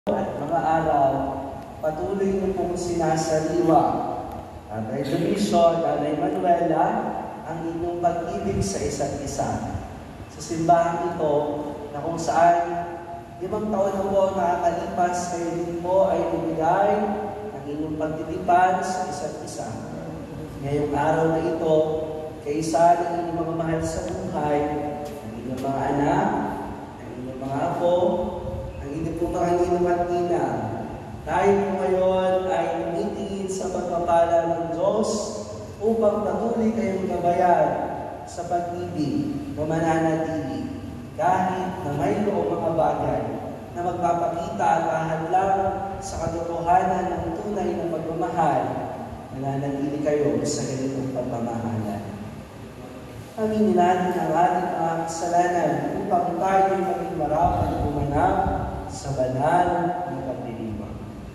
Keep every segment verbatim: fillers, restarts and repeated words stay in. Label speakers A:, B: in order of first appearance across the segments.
A: at mga araw, patuloy niyo pong sinasaliwa, Tatay Dionisio, Nanay Manuela, ang inyong pag-ibig sa isa't isa. Sa simbahan ito, na kung saan limang taon na po nakakalipas, kayo din po ay bumigay ng inyong pagtitipan sa isa't isa. Ngayong araw na ito, kaisa ng inyong mga mahal sa buhay, ng inyong mga anak, ng inyong mga apo, ng inyong po mga ninong at ninang. Tayo po ngayon ay tumitingin sa pagpapala ng Diyos upang patuloy kayong gabayan sa pag-ibig na mananatili kahit na mayroong mga bagay na magpapakita at ahadlang sa katotohanan ng tunay na pagmamahal. Nananatili kayo sa ganitong pagmamahalan. Aminin natin ang ating mga kasalanan upang tayo maging marapat na umanap sa banal na pagdiriwang.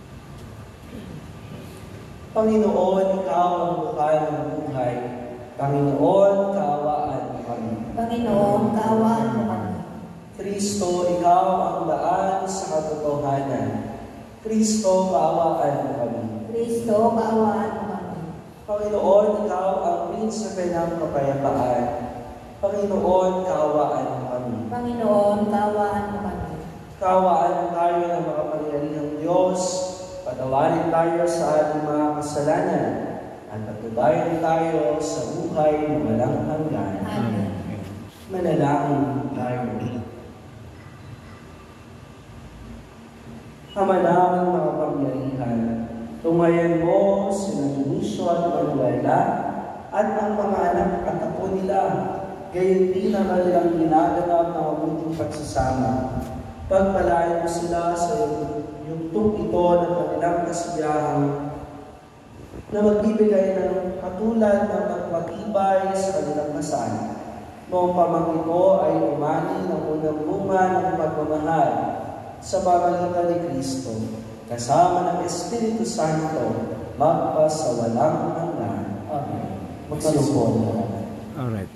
A: Panginoon, Ikaw ang bukal ng buhay. Panginoon, kaawaan mo kami.
B: Panginoon, kaawaan mo kami.
A: Kristo, Ikaw ang daan sa katotohanan. Kristo, kaawaan mo kami.
B: Kristo, kaawaan mo kami.
A: Panginoon, Ikaw ang prinsipe ng kapayapaan. Panginoon, kaawaan mo kami.
B: Panginoon, kaawaan mo kami.
A: Kaawaan mo tayo ng makapangyarihang Diyos. Patawarin tayo sa ating mga kasalanan at patubayan tayo sa buhay na walang hanggan.
B: Amen.
A: Manalangin tayo. Ama namin makapangyarihan, tungayan mo sina Dionisio at Manuela at ang mga anak at apo nila, gayon din ang kanilang ginaganap na mabuting pagsasama. Pagpalain mo sila sa yugtong ito ng kanilang kasiyahang na magbibigay ng katulad ng pagpatibay sa kanilang kasal. Noong pamangkin ay umani ng unang bunga ng pagmamahal sa pamamagitan ni Kristo, kasama ng Espiritu Santo, magpasawalang hanggan. Amen. Magsalubong na.
C: Alright.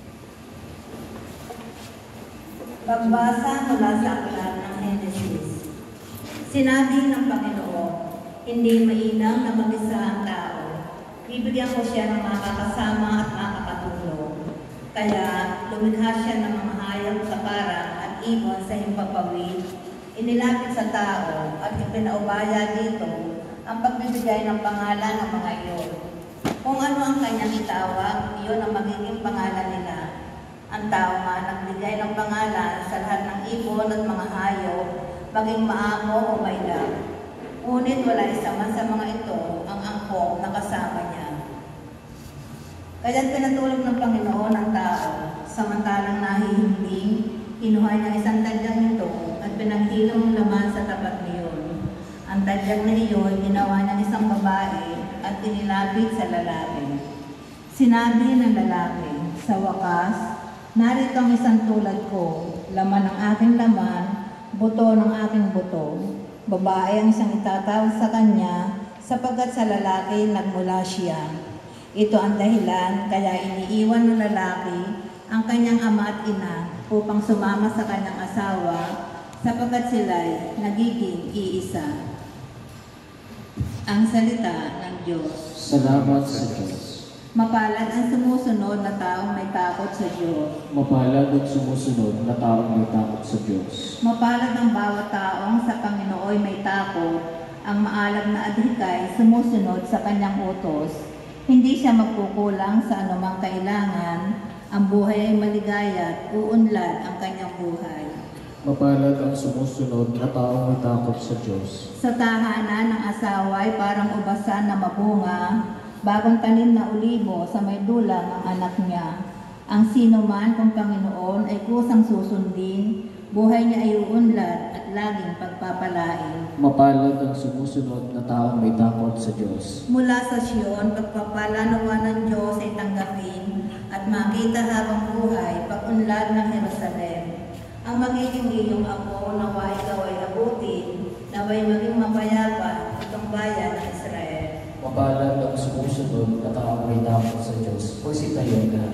B: Pagbasa mula sa aklat ng Genesis. Sinabi ng Panginoon, hindi mainam na mag-isa ang tao. Bibigyan ko siya ng makakasama at makakatulong. Kaya lumikha siya ng mga hayop sa parang at ibon sa himpapawid. Inilapit sa tao at ipinaubaya dito ang pagbibigay ng pangalan ng mga iyon. Kung ano ang kanyang itawag, iyon ang magiging pangalan nila. Ang tao nga nagbigay ng pangalan sa lahat ng ibon at mga hayop, maging maamo o mailap. Ngunit wala isa man sa mga ito ang angkong na kasama niya. Kaya't pinatulog ng Panginoon ang tao, samantalang nahihiling, kinuha niya isang tadyang ito at pinaghilom ang laman sa tapat niyon. Ang tadyang na iyon, ginawa niya isang babae at inilapit sa lalaki. Sinabi ng lalaki, sa wakas, narito ang isang tulad ko, laman ng aking laman, buto ng aking buto. Babae ang isang itatawag sa kanya, sapagkat sa lalaki nagmula siya. Ito ang dahilan, kaya iniiwan ng lalaki ang kanyang ama at ina upang sumama sa kanyang asawa, sapagkat sila'y nagiging iisa. Ang salita ng Diyos.
D: Salamat sa Diyos.
B: Mapalad ang sumusunod na taong may takot sa Diyos.
D: Mapalad ang sumusunod na taong may takot sa Diyos.
B: Mapalad ang bawat taong sa Panginoon may takot, ang maalab na adhikay sumusunod sa kanyang utos. Hindi siya magkukulang sa anumang kailangan, ang buhay ay maligaya at uunlad ang kanyang buhay.
D: Mapalad ang sumusunod na taong may takot sa Diyos.
B: Sa tahanan ng asawa ay parang ubasan na mabunga, bagong tanim na ulibo sa may dulang ang anak niya. Ang sino man kung Panginoon ay kusang susundin, buhay niya ay uunlad at laging pagpapalain.
D: Mapalad ang sumusunod na taong may takot sa Diyos.
B: Mula sa Siyon, pagpapala nawa ng Diyos ay tanggapin at makita habang buhay pag-unlad ng Jerusalem. Ang magiging iyong ako, nawa ikaw ay abutin, naway maging mapayapa itong bayan ng Israel.
D: Mapalad ang sumusunod na taong may takot sa Diyos. Pusitayin na.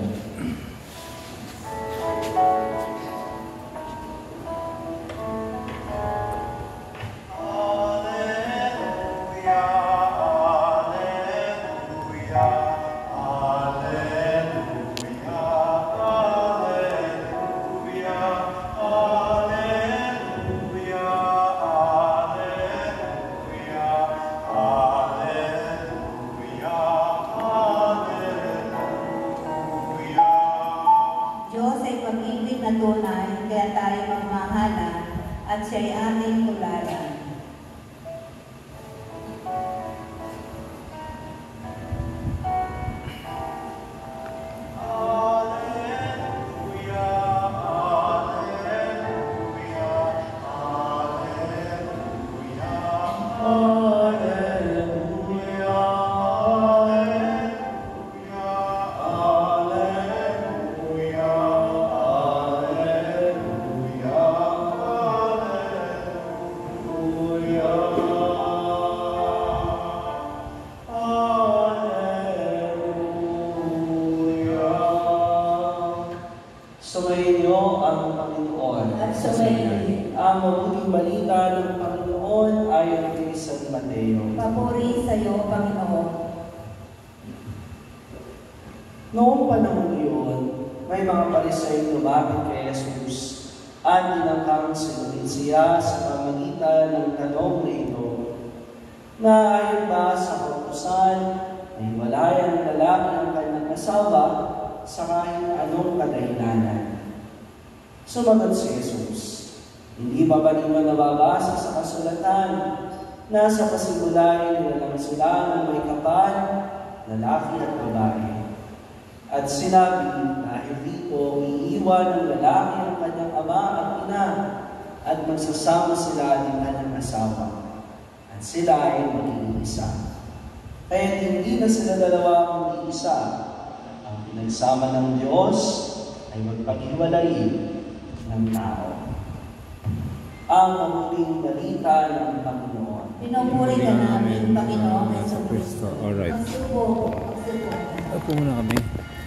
A: Oh Ang mabuting balita ng Panginoon ayon kay San Mateo.
B: Papuri sa iyo, Panginoon.
A: Noong panahon iyon, may mga Pariseo lumapit kay Jesus at tinangkang sinulit siya sa pamamagitan ng tanong na ito, na ayon ba sa kautusan ay walayan ng lalaki ang kanyang asawa sa kahit anong kadahilanan? Sumagot si Jesus, hindi ba ba ninyo nababasa sa kasulatan na sa pasimula nilalang sila ng may kapal, lalaki at babae? At sinabi, dahil dito, iiwan ng lalaki ang kanyang ama at ina, at magsasama sila ng kanyang asawa, at sila ay mag-iisa. Kaya hindi na sila dalawa mag-iisa. Ang pinagsama ng Diyos ay magpaghiwalayin ng tao. Ang mabuting balita ng Panginoon.
B: Pinupuri ka namin, Panginoon
C: Jesucristo. Alright.
B: Magsubo, magsubo.
C: Upo muna kami.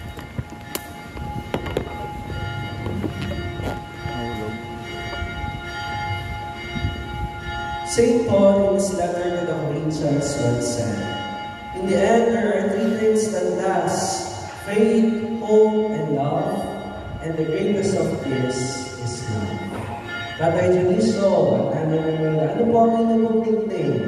A: Saint Paul in his letter to the Corinthians once said, in the end there are three things that last: faith, hope, and love, and the greatest of these is love. Tatay Juniso, at ano naman, ano po ang inyong nickname?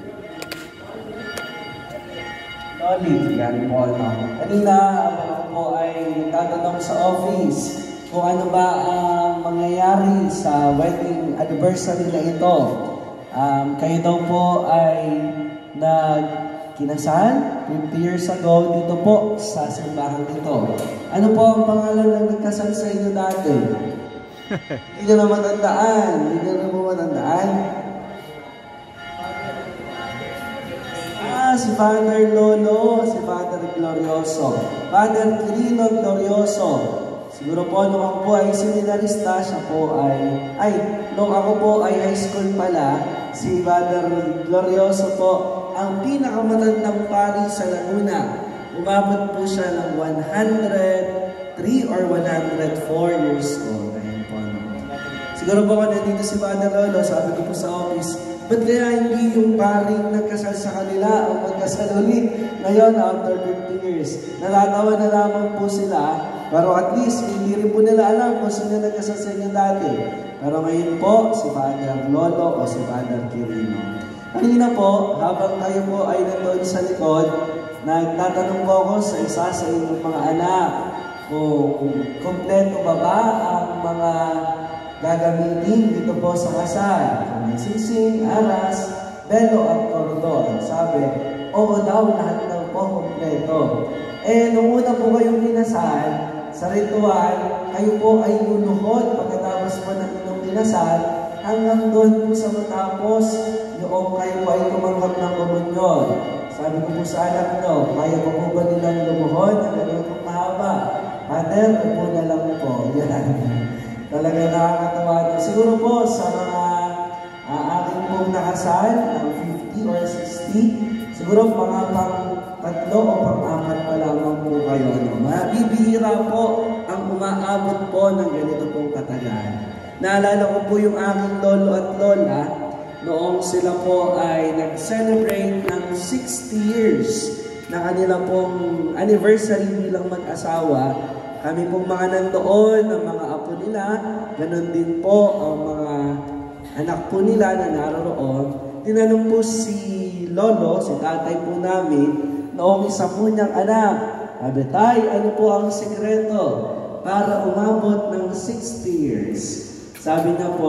A: Loli, yan po, no? Kanina, ako po ay tatanong sa office kung ano ba ang mangyayari sa wedding anniversary na ito. Um, kayo daw po ay nagkinasal fifty years ago dito po sa simbahan dito. Ano po ang pangalan ng nagkasal sa inyo dati? Hindi nyo na matandaan. Hindi nyo na po matandaan. Ah, si Father Lolo, si Father Glorioso. Father Quirino Glorioso. Siguro po, nung ako po ay seminarista, siya po ay, ay, nung ako po ay high school pala, si Father Glorioso po, ang pinakamatandang pari sa Laguna. Umabot po siya ng one hundred three or one hundred four years old. Ayun po. Siguro po kung nandito si Father Lolo, sabi ko po sa office, ba't kaya hindi yung paring nagkasal sa kanila o magkasal ulit ngayon after fifty years? Natatawa na lamang po sila, pero at least hindi rin po nila alam kung sino nagkasal sa inyo dati. Pero ngayon po, si Father Lolo o si Father Quirino. Kanina po, habang kayo po ay nandun sa likod, nagtatanong po ako sa isa sa inyong mga anak kung kompleto ba ba ang mga gagamitin dito po sa kasal. Kung may singsing, aras, belo at kordon. Sabi, oo daw, lahat daw po kompleto. Eh, nung una po kayong kinasal, sa ritual, kayo po ay luluhod pagkatapos po ng inyong kinasal, hanggang doon po sa matapos, yung kayo po ay tumanggap ng komunyon. Sabi ko po sa anak nyo, kaya po po ba nilang lumuhod? Ang ganun po mahaba. Father, po na lang po. Yan. Talaga nakakatawa na. Siguro po sa mga uh, aking pong nakasal, ng fifty or sixty, siguro mga pang tatlo o pang-apat pa lamang po kayo. No? Mabibihira po ang umaabot po ng ganito pong katagal. Naalala ko po yung aking lolo at lola noong sila po ay nag-celebrate ng sixty years na kanila pong anniversary bilang mag-asawa. Kami pong mga nandoon, ang mga apo nila, ganun din po ang mga anak po nila na naroroon. Tinanong po si Lolo, si tatay po namin, noong isa po niyang anak, sabi, tay, ano po ang sekreto para umabot ng sixty years? Sabi niya po,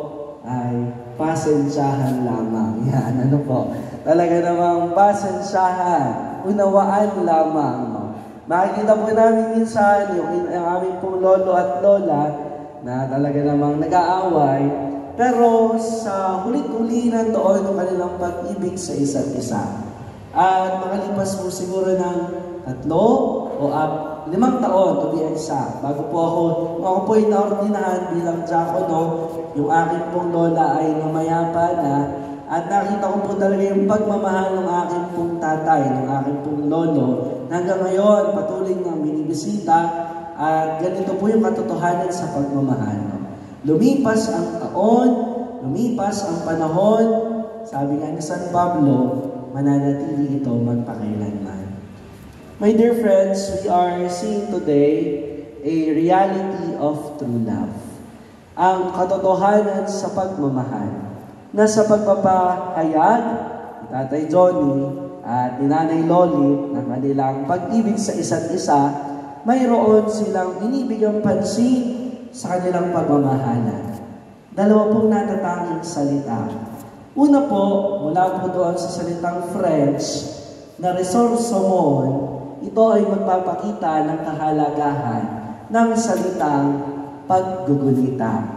A: ay pasensyahan lamang. Yan, ano po? Talaga namang pasensyahan, unawaan lamang. No? Makikita po namin minsan yung, yung aming pong lolo at lola na talaga namang nag-aaway, pero sa huli-huli nandoon yung kanilang pag-ibig sa isa't isa. At makalipas po siguro ng tatlo o uh, limang taon, to be exact, bago po ako, ako po ay naordinahan bilang diakono, yung aking pong lola ay namayapa na, at nakita ko po talaga yung pagmamahal ng aking pong tatay, ng aking pong lolo. Hanggang ngayon, patuloy na minibisita, at ganito po yung katotohanan sa pagmamahal. Lumipas ang taon, lumipas ang panahon, sabi nga ni San Pablo, mananatili ito magpakailanman. My dear friends, we are seeing today a reality of true love. Ang katotohanan sa pagmamahal na sa pagpapahayag ni Tatay Johnny at ni Nanay Loli ng kanilang pag-ibig sa isa't isa, mayroon silang binibigyang pansin sa kanilang pagmamahalan. Dalawa pong natatanging salita. Una po, mula po doon sa salitang French na ressourcement, ito ay magpapakita ng kahalagahan ng salitang paggugunita,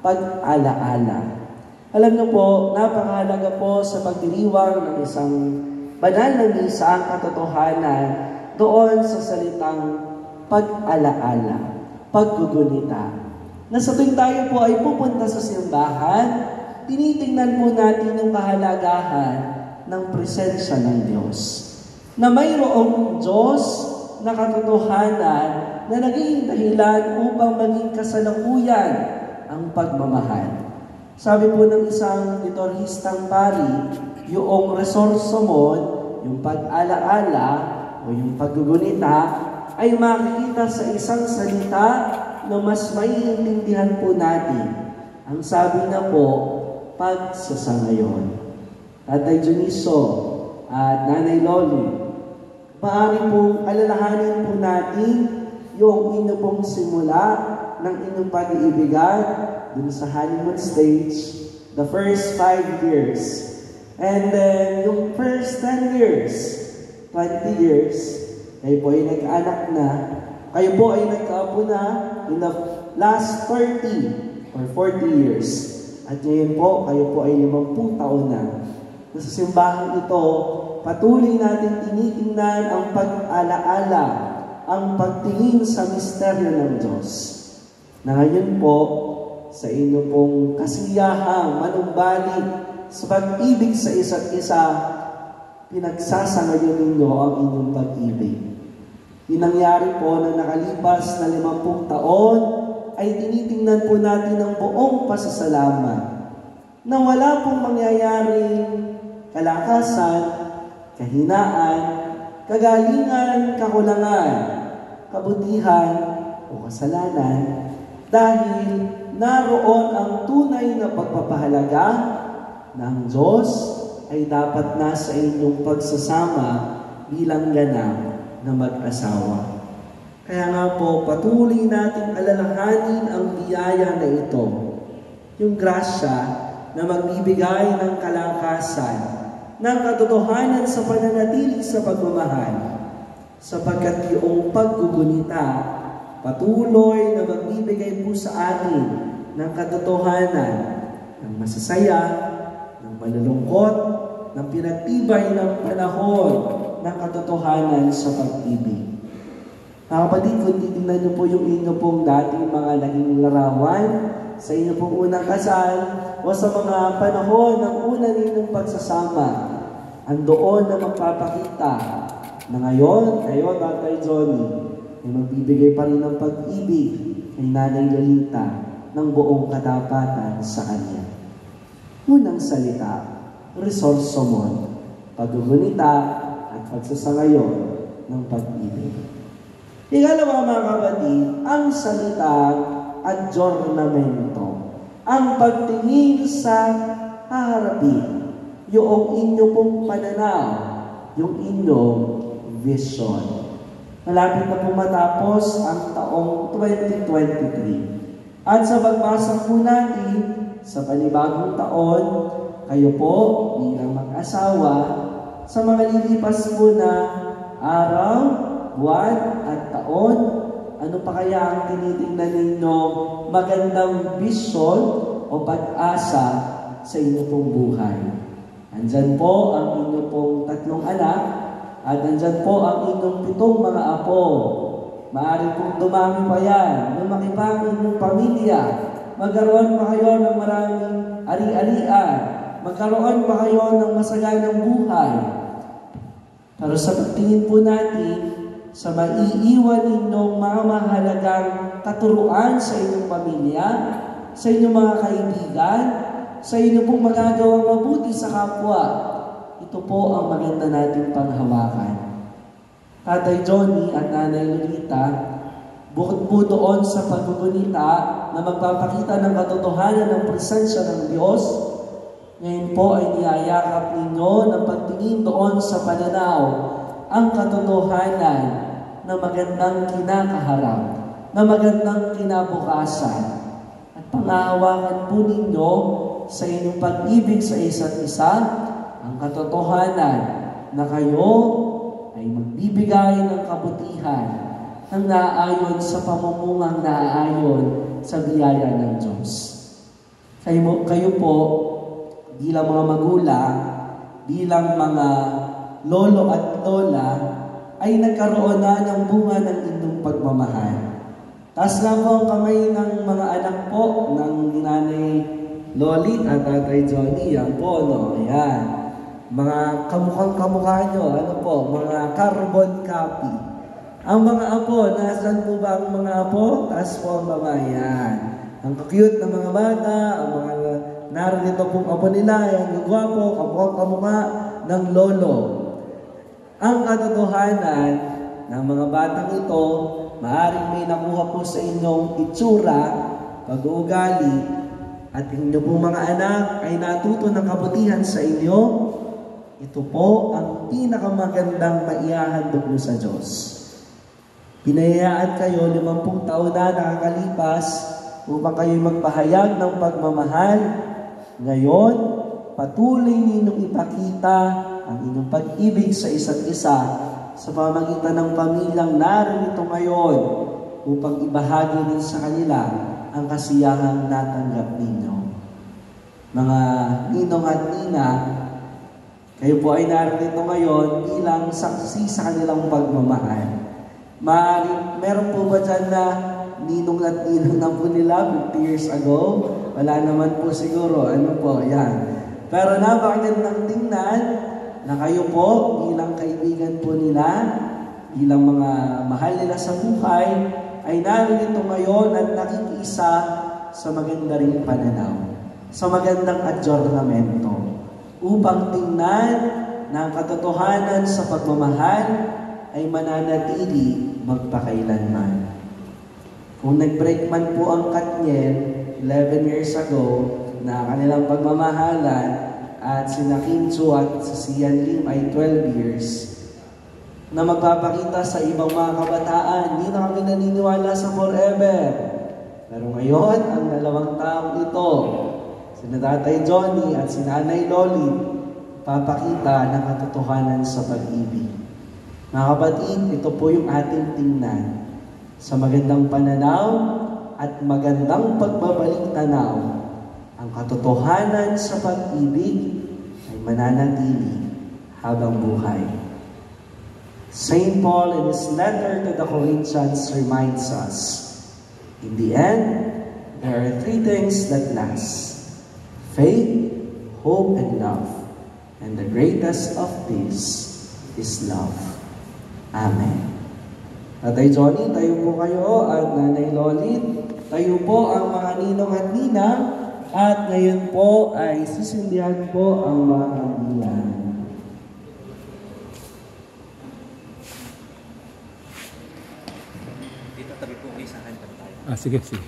A: pag-alaala. Alam niyo po, napakahalaga po sa pagdiriwang ng isang banal na misa ang katotohanan doon sa salitang pag-alaala, paggugunita. Na sa tuwing tayo po ay pupunta sa simbahan, tinitingnan po natin yung kahalagahan ng presensya ng Diyos. Na mayroong Diyos na katotohanan na naging dahilan upang maging kasalukuyan ang pagmamahal. Sabi po ng isang liturhistang pari, yung resourcemon, yung pag-alaala o yung paggugunita, ay makikita sa isang salita na mas maiintindihan po natin. Ang sabi na po, pagsasangayon. Tatay Juniso at Nanay Loli, maaari pong alalahanin po natin yung inyo pong simula ng inyong pag-iibigan dun sa honeymoon stage, the first five years. And then, yung first ten years, twenty years, kayo po ay nag-anak na, kayo po ay nagkaapo na in the last thirty or forty years. At ngayon po, kayo po ay limang taon na. Sa simbahan ito, patuloy natin tinitingnan ang pag-alaala, ang pagtingin sa misteryo ng Diyos. Na ngayon po, sa inyo pong kasiyahang manumbalik sa pag-ibig sa isa't isa, pinagsasangayon ninyo ang inyong pag-ibig. Inangyari po na nakalipas na limampung taon, ay tinitingnan po natin ang buong pasasalamat na wala pong mangyayaring kalakasan, kahinaan, kagalingan, kakulangan, kabutihan o kasalanan dahil naroon ang tunay na pagpapahalaga ng Diyos ay dapat nasa inyong pagsasama bilang ganap na mag-asawa. Kaya nga po, patuloy nating alalahanin ang biyaya na ito, yung grasya na magbibigay ng kalakasan, ng katotohanan sa pananatili sa pagmamahal, sapagkat yung paggugunita, patuloy na magbibigay po sa atin ng katotohanan, ng masasaya, ng malulungkot, ng pinagtibay ng panahon, ng katotohanan sa pag-ibig. Mga kapatid, kung titignan niyo po yung inyo pong dating mga naging larawan, sa inyo pong unang kasal, o sa mga panahon ng una ninyong pagsasama, andoon na magpapakita na ngayon, kayo, Tatay Johnny, ay magbibigay pa rin ng pag-ibig kay Nanay Lolita ng buong katapatan sa kanya. Unang salita, resourcemon, paggugunita at pagsasangayon ng pag-ibig. Ikalawa, mga kapatid, ang salitang adjournamento, ang pagtingin sa haharapin, yung inyo pong pananaw, yung inyong vision. Malapit na po matapos ang taong twenty twenty-three. At sa pagbasa po natin sa panibagong taon, kayo po bilang mag-asawa, sa mga lilipas po na araw, buwan at taon, ano pa kaya ang tinitingnan ninyo magandang vision o pag-asa sa inyo pong buhay? Andyan po ang inyo pong tatlong anak at andyan po ang inyong pitong mga apo. Maaari pong dumami pa yan, lumaki pa ang inyong pamilya, magkaroon pa kayo ng maraming ari-arian, magkaroon pa kayo ng masaganang buhay. Pero sa pagtingin po natin, sa maiiwan ninyong mga mahalagang katuruan sa inyong pamilya, sa inyong mga kaibigan, sa inyo pong magagawang mabuti sa kapwa. Ito po ang maganda nating panghawakan. Tatay Johnny at Nanay Lolita, bukod po doon sa paggugunita na magpapakita ng katotohanan ng presensya ng Diyos, ngayon po ay niyayakap ninyo ng pagtingin doon sa pananaw ang katotohanan na magandang kinakaharap, na magandang kinabukasan. At pangahawakan po ninyo sa inyong pag-ibig sa isa't isa ang katotohanan na kayo ay magbibigay ng kabutihan ng naaayon sa pamamungang naaayon sa biyaya ng Diyos. Kayo, kayo po, bilang mga magulang, bilang mga lolo at lola, ay nagkaroon na ng bunga ng inyong pagmamahal. Taas na po ang kamay ng mga anak po ng Nanay Loli at Tatay Johnny. Yan po, no? Ayan. Mga kamukhang kamukha nyo, ano po, mga carbon copy. Ang mga apo, nasan po ba ang mga apo? Taas po ang mga yan. Ang cute na mga bata, ang mga narito pong apo nila, yung gwapo, kamukhang kamukha ng lolo. Ang katotohanan ng mga batang ito, maaaring may nakuha po sa inyong itsura, pag-uugali, at inyo pong mga anak ay natuto ng kabutihan sa inyo. Ito po ang pinakamagandang maihahandog mo sa Diyos. Pinayayaan kayo limampung taon na nakakalipas upang kayo magpahayag ng pagmamahal. Ngayon, patuloy ninyong ipakita ang inyong pag-ibig sa isa't isa sa pamamagitan ng pamilyang narito ngayon upang ibahagi rin sa kanila ang kasiyahang natanggap ninyo. Mga ninong at nina, kayo po ay narito ngayon bilang saksi sa kanilang pagmamahal. Maaaring, meron po ba dyan na ninong at ninong na po nila fifty years ago? Wala naman po siguro. Ano po, yan. Pero napakagandang tingnan na kayo po bilang kaibigan po nila, bilang mga mahal nila sa buhay, ay narito ngayon at nakikiisa sa maganda ring pananaw, sa magandang adyornamento, upang tingnan na ang katotohanan sa pagmamahal ay mananatili magpakailanman. Kung nag-break man po ang Katniel eleven years ago na kanilang pagmamahalan at sina Kim Chu at si Sian Lim ay twelve years, na magpapakita sa ibang mga kabataan, hindi na kami naniniwala sa forever. Pero ngayon, ang dalawang taong ito, sina Tatay Johnny at si Nanay Loli, papakita ng katotohanan sa pag-ibig. Mga kapatid, ito po yung ating tingnan sa magandang pananaw at magandang pagbabalik tanaw. Ang katotohanan sa pag-ibig ay mananatili habang buhay. Saint Paul in his letter to the Corinthians reminds us, in the end, there are three things that last: faith, hope, and love. And the greatest of these is love. Amen. Tatay Johnny, tayo po kayo at Nanay Lolit. Tayo po ang mga ninong at nina. At ngayon po ay sisindihan po ang mga kandilan.
C: Dito tabi po kayo sa handa tayo. Ah, sige, sige.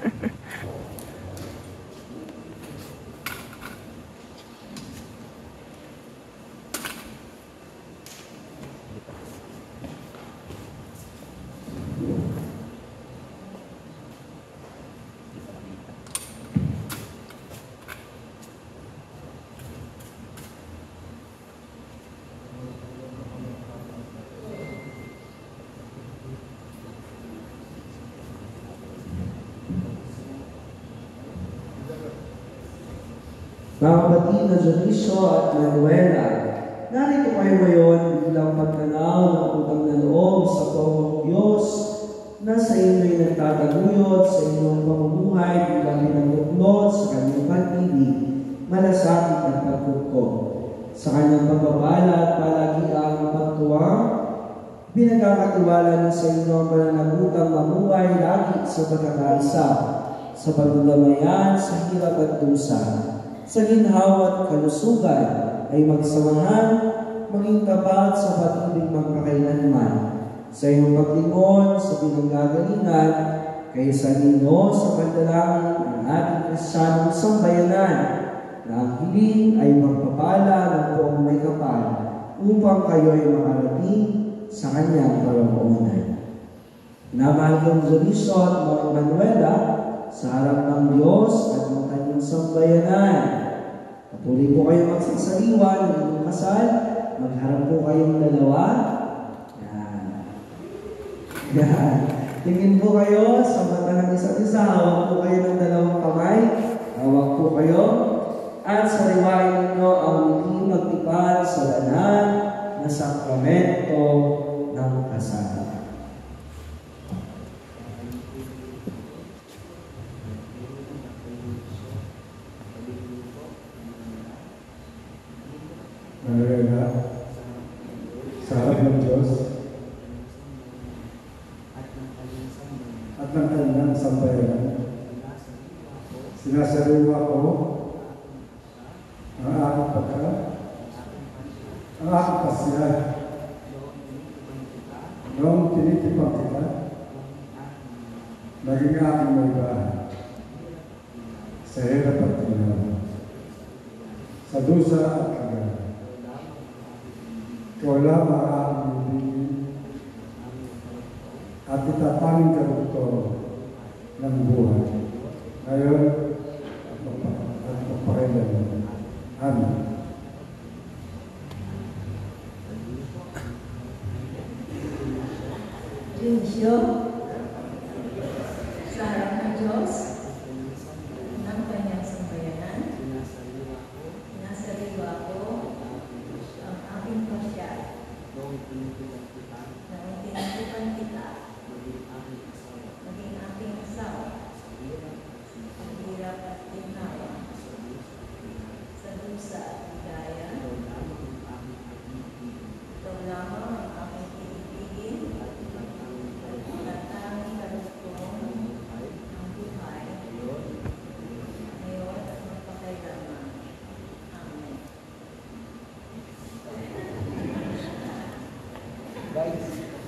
A: Mga kapatid na Dionisio at Manuela, narito kayo ngayon bilang pagtanaw ng utang na loob sa pawang Diyos na sa inyo'y nagtataguyod sa inyong pamumuhay bilang pinagbuklod sa kanyang pag-ibig, malasakit at pagkuko. Sa kanyang pagbabala at palagiang pagtuwang, pinagkakatiwala na sa inyo ang pananagutang mamuhay lagi sa pagkakaisa, sa pagdudamayan sa hirap at dusa, sa ginhawa at kalusugan ay magsamahan, maging tapat sa pag-ibig magpakailanman, sa iyong paglingon sa pinanggagalingan, kayo sa Nino sa pandalangin ang ating Kristiyanong sambayanan, na ang hiling ay magpapala ng buong may kapal, upang kayo ay makarating sa kanyang paroroonan. Namahal kong Dionisio at mga Emanuela, sa harap ng Diyos at ng kanyang sambayanan, patuloy po kayo magsasaliwa ng inyong kasal, magharap po kayong dalawa. Yan. Yan. Tingin po kayo sa mata ng isa't isa, hawak po kayo ng dalawang kamay, hawak po kayo, at sariwain ninyo ang hindi magtipan sa banal na sakramento ng kasal.
E: Manuela, sa harap ng Diyos at ng kanyang sambayanan, sinasariwa ko ang aking pagka, ang aking pasya, noong tinitipang kita, naging aking may bahay, sa hirap at ginawa, sa dusa at kagaya. Ikaw lang ang aking ibigin at itapaning karugtong ng buhay, ngayon at magpakailanman. Amen.
B: Dionisio, sa harap ng Diyos, ng kanyang sambayanan, nasaliwa ko ang aking pasya, na tinitipan kita, maging aking asawa, ang hirap at ginawa, sa dusa at ligaya, ikaw lamang ang aking pinipigin, at tanging kalugtong ng buhay, ngayon at magpakailanman. Amen.
A: Guys,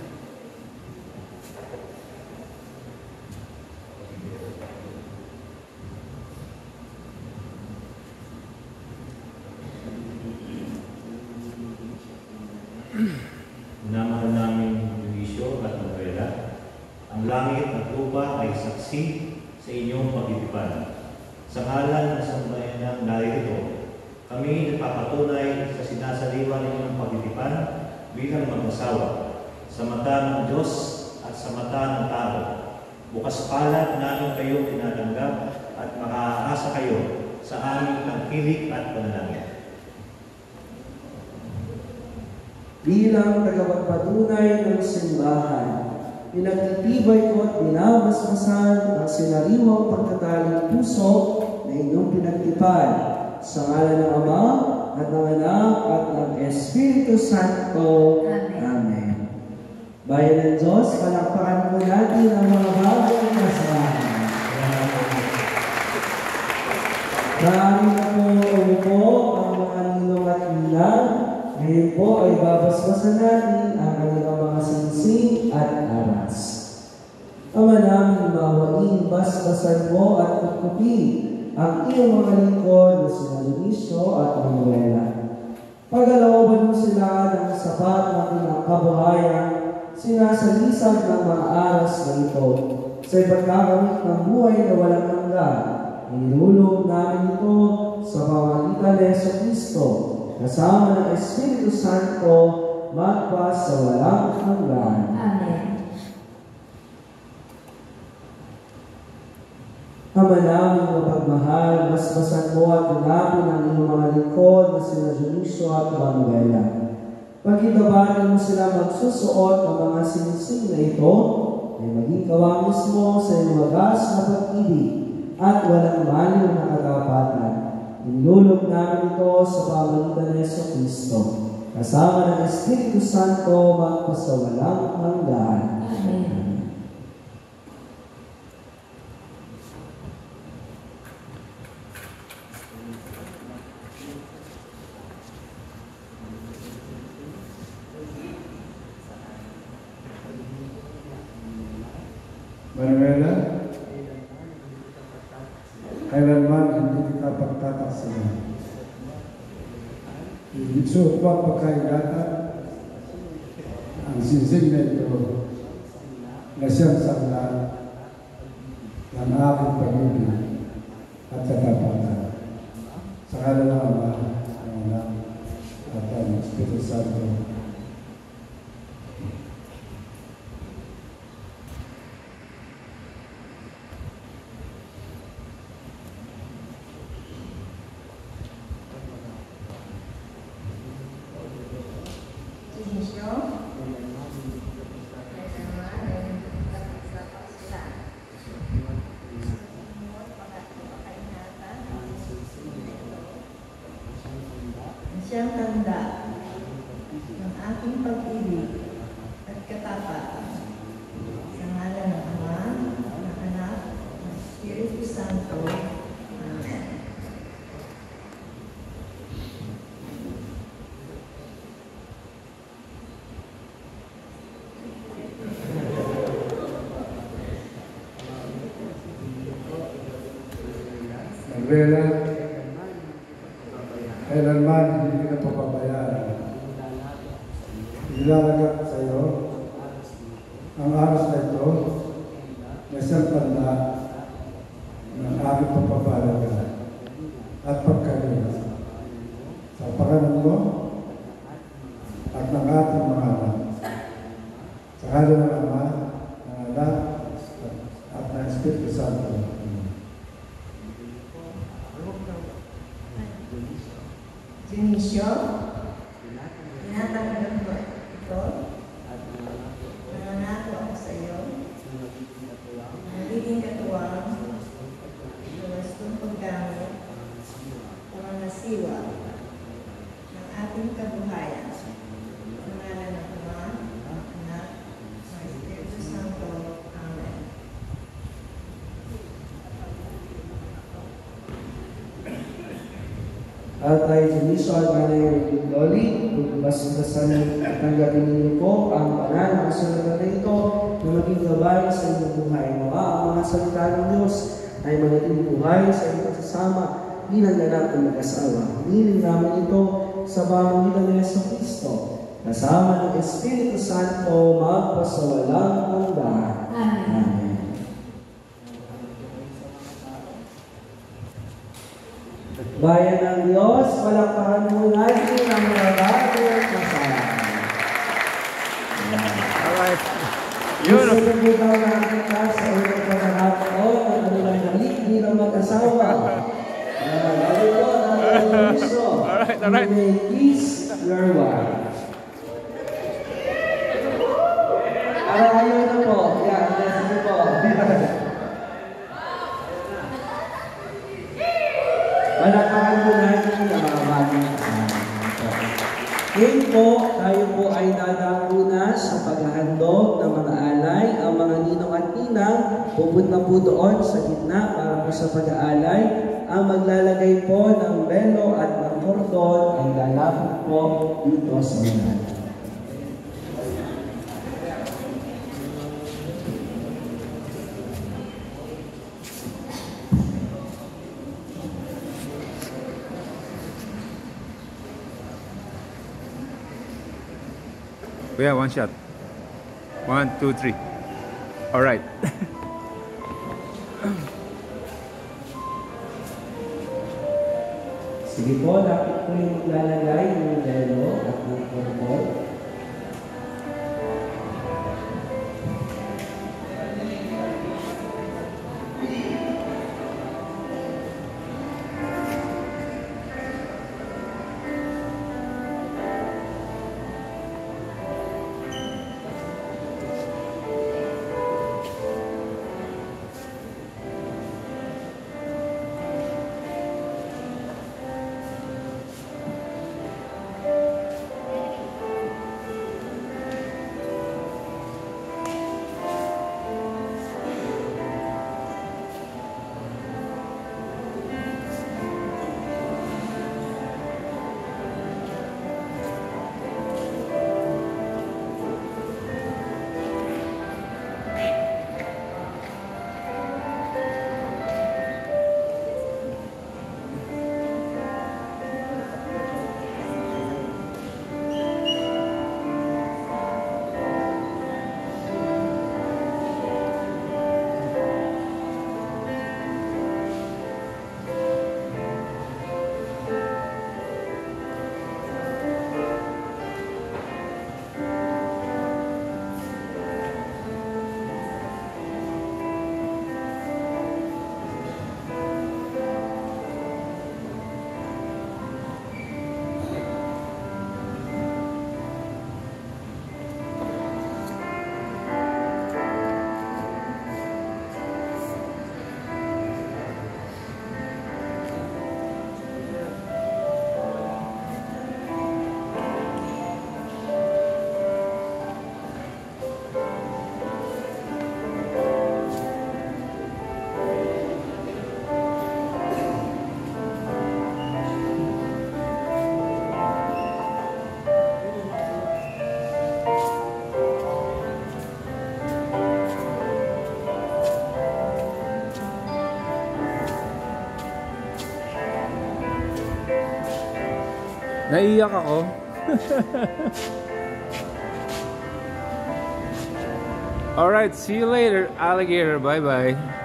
C: Minamahal namin Dionisio at Manuela, ang langit at lupa ay saksi sa inyong pagtitipan. Sa ngalan ng sambayanang narito, kami nagpapatunay sa sinasaliwa ninyong pagtitipan bilang mag-asawa, sa mata ng Diyos at sa mata ng tao. Bukas palad namin kayo tinatanggap at makaaasa kayo sa aming tangkilik at panalangin.
A: bilang tagapagpatunay ng simbahan, pinagtitibay ko at binabasbasan ang sinariwang pagtataling puso na inyong pinagtipan sa ngalan ng Ama at ng Anak at ng Espiritu Santo.
B: Amen.
A: Amen. Bayan ng Diyos, palakpakan po natin ang mga bagong kasalanan. Marami na po umupo ang mga ninong at ninang. Ngayon po ay babasbasan natin ang kanilang mga singsing at aras. Ama namin mawain, basbasan mo at kutupin ang iyong mga lingkod na sina Dionisio at Manuela. Pagkalooban mo sila ng sapat na pinakabuhayan, sinasalisag ng mga aras na ito sa ipagkakamit ng buhay na walang hanggan. Inilulog namin ito sa pamamagitan ni Jesucristo, kasama ng Espiritu Santo, magpa sa walang hanggan.
B: Amen.
A: Ama namin mapagmahal, basbasan mo at tunapin ang iyong mga lingkod na sina Dionisio at Manuela. Pagkitabanin mo sila magsusuot ng mga sinising na ito, ay maging kawamis mo sa iyong wagas na pag-ibig at walang maliw na katapatan. Inilulog namin ito sa pamamagitan ni Jesucristo, kasama ng Espiritu Santo, magpasawalang hanggan.
B: Amen.
E: sila. Isuot ko ang pagkaingatan, ang sinsing na ito na siyang sangla ng aking pag-ibig at katapatan. Sa ngalan ng Ama, ng Anak, at ng Espiritu Santo.
B: Siyang tanda ng aking pag-ibig at katapatan. Sa ngalan ng Ama, ng Anak, ng Espiritu Santo. Amen.
E: Manuela, kailanman hindi ka papabayaan. Ilalagak sa iyo ang aras na ito na isang tanda ng aking pagpapalaga at pagkalimot sa pangalan mo at ng ating mga anak. Sa ngalan ng Ama, ng Anak, at ng Espiritu Santo.
B: Dionisio, tinatanggap mo ito, nangangako ako sa iyo, nagiging katuwang, wastong paggamit, pangangasiwa ng ating kabuhayan. Sa ngalan ng Ama, ng Anak, ng Espiritu Santo. Amen.
A: At ay Dionisio at Nanay Loli, bas-basan at tanggapin ninyo po ang banal na kasulatan na ito na maging gabay sa inyong buhay. Nawa ang mga salita ng Diyos ay manatiling buhay sa inyong pagsasama bilang ganap ng mag-asawa. Hiniling namin ito sa pamamagitan ng Yesu Kristo, kasama ng Espiritu Santo, magpasawalang hanggan.
B: Amen.
A: Amen. Bayan ng Diyos, palakpakan mo natin ang mga bagong kasama.
F: Alright.
A: Yun. Gusto ko daw natin ka sa unang pagkakataon at kanilang halik bilang mag-asawa. Lalo ko na ang gusto.
F: Alright, alright.
A: You may kiss your wife. Arayo na po. Yan, sige po. Palakpakan po natin ang mga bagong kasama. Ngayon po, tayo po ay dadako na sa paghahandog ng mga alay. Ang mga ninong at ninang pupunta po doon sa gitna para po sa pag-aalay. Ang maglalagay po ng belo at ng kordon ay lalapit po dito sa unan.
F: We have one shot. One, two, three. All right.
A: Sige po, dapat po yung maglalagay ng belo at ng kordon.
F: Naiiyak ako. Alright, see you later, alligator. Bye-bye.